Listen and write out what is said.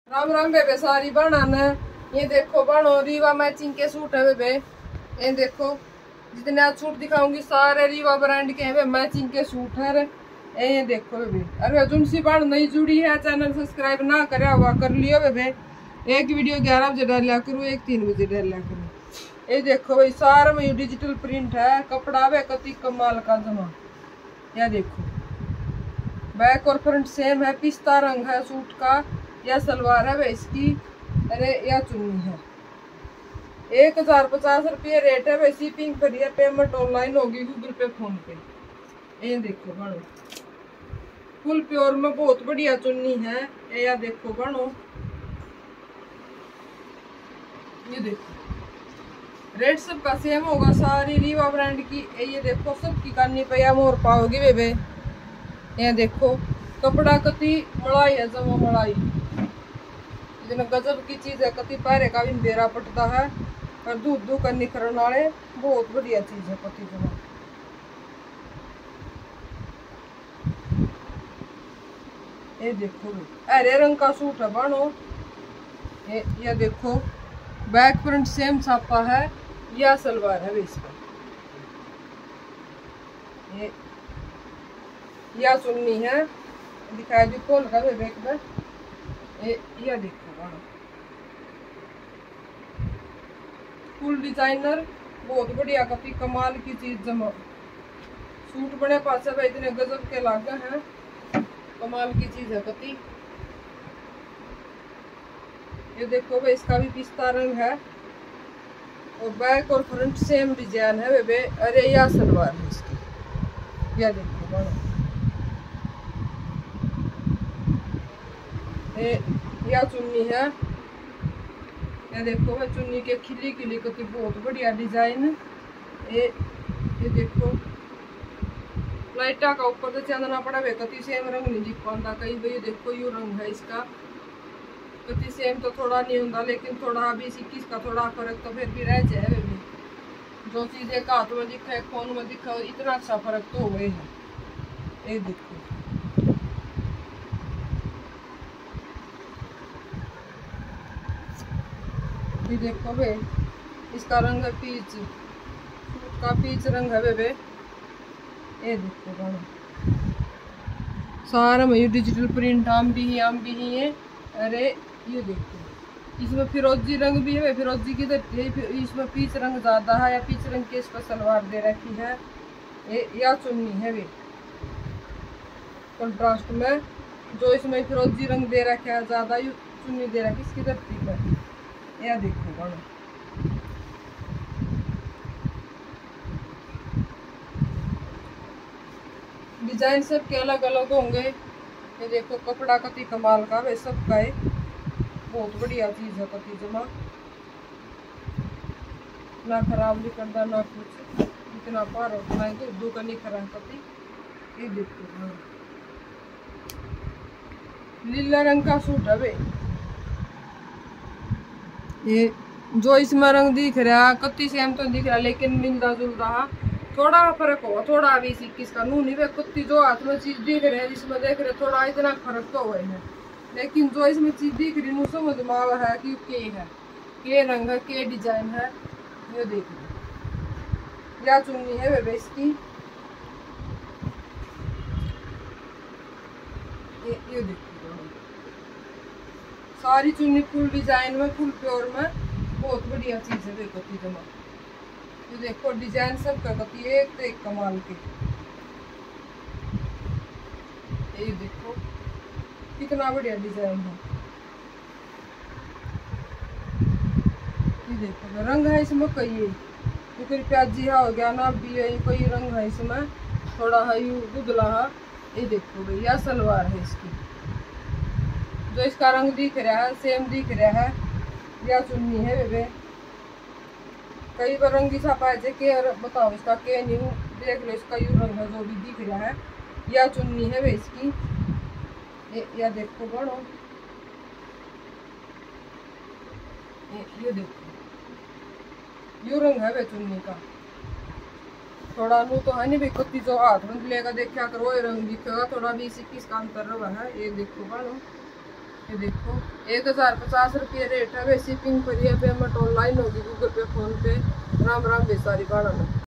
राम राम बेबे सारी बनाना। ये देखो बनो रीवा मैचिंग के सूट है बेबे। ये देखो जितने आज सूट दिखाऊंगी सारे रीवा ब्रांड के हैं मैचिंग के सूट है। ये देखो बेबे। अरे जुनसी बन नहीं जुड़ी है चैनल सब्सक्राइब ना करे हुआ कर लियो बेबे। एक वीडियो 11 बजे डाल लिया करूँ, एक 3 बजे डाल लिया करूँ। ये देखो भाई सारा में डिजिटल प्रिंट है, कपड़ा वे कति कमाल का जमा। यह देखो बैक और फ्रंट सेम है, पिस्ता रंग है सूट का। यह सलवार है भाई इसकी। अरे यह चुन्नी है। 1050 रुपये रेट है भाई। शिपिंग पर है, पेमेंट ऑनलाइन होगी गूगल पे फोन पे। ये देखो बनो फुल प्योर में बहुत बढ़िया चुन्नी है। यह देखो बनो, ये देखो रेट सबका सेम होगा, सारी रीवा ब्रांड की। ये देखो सबकी कानी पे या मोर पाओगी बेबे। ये देखो कपड़ा कति मलाई है, जमा मलाई इतना गजब की चीज है। कति पैरे का भी बेरा पटता है और दूध दूध कर निखरन वाले बहुत बढ़िया चीज है कति जमा। ये देखो हरे रंग का सूट है बनो। ये देखो बैक फ्रंट सेम छापा है। यह सलवार है इसका। यह चुन्नी है, दिखाया जो खोल का भी बैक में। यह देखो फुल डिजाइनर बहुत बढ़िया कति कमाल की चीज जमा। सूट बड़े पास है इतने गजब के लागे हैं, कमाल की चीज है कति। ये देखो भाई इसका भी पिस्ता रंग है और बैक और फ्रंट सेम डिजाइन है बेबे। अरे यह सलवार है इसकी। यह देखो बड़ा यह चुन्नी है। ये देखो भाई चुन्नी के खिली खिली कति बहुत बढ़िया डिजाइन। ये देखो लाइटा का ऊपर तो चांदना पड़ा हुआ कति सेम रंग नहीं दिख पाता कहीं भाई। देखो यू रंग है इसका, कति सेम तो थोड़ा नहीं होता लेकिन थोड़ा भी 21 का थोड़ा फर्क तो फिर भी रह जाए बेबी। जो चीज एक हाथ में दिखा है फोन में दिखा इतना अच्छा फर्क तो हो गए है। ये देखो ये देखो बे इसका रंग है पीच, सूट का पीच रंग है बेबे। ये देखो बड़ा सारा में डिजिटल प्रिंट आम भी ही है। अरे ये देखो इसमें फिरोजी रंग भी है, फिरोजी की इसमें पीच रंग ज्यादा है या पीच रंग की इस पर सलवार दे रखी है। या चुन्नी है वे कंट्रास्ट में, जो इसमें फिरोजी रंग दे रखा है ज्यादा चुन्नी दे रखी इसकी धरती पर। यह देखो बड़ा डिजाइन सबके अलग अलग होंगे। ये देखो कपड़ा कति कमाल का वे सबका है, बहुत बढ़िया चीज है कति जमा। ना खराब नहीं करता ना कुछ, इतना पार होता है तो दो का नहीं खराब कति। ये देखो नीला रंग का सूट है वे। ये जो इसमें रंग दिख रहा कति सेम तो दिख रहा लेकिन मिलता जुलता थोड़ा फर्क हो, थोड़ा 20-21 का नू नहीं वे कुत्ती। जो हाथ में चीज दिख रही है जिसमें देख रहे थोड़ा इतना फर्क तो हुआ है, लेकिन जो इसमें चीज दिख रही नू समझ में आ है कि के रंग है के डिजाइन है। ये देख लो या चुन्नी है बेबे इसकी। ये देखो सारी चुन्नी फुल डिजाइन में फुल प्योर में बहुत बढ़िया चीज है कति जमा। ये देखो डिजाइन सब का कति एक तो एक कमाल के। ये देखो कितना बढ़िया डिजाइन है। ये देखो रंग है इसमें कई कोई प्याजी हो गया ना भी है, कोई रंग है इसमें थोड़ा है यू दुधला है। ये देखो भैया सलवार है इसकी, जो इसका रंग दिख रहा है सेम दिख रहा है। या चुन्नी है बेबे कई बार रंगी छापा है के बताओ इसका के न्यू देख लो इसका यू रंग है जो भी दिख रहा है। या चुन्नी है वे इसकी। या देखो बड़ो ये देखो यू रंग है वे चुन्नी का। थोड़ा नू तो है नहीं भाई कति जो हाथ में लेगा देखा करो ये रंग दिखेगा थोड़ा 20-21 का अंतर रहा है। ये देखो बड़ो ये देखो 1050 रेट है। शिपिंग फ्री है, पेमेंट ऑनलाइन होगी, Google Pay PhonePe. Ram Ram बेसारी बाड़ा में।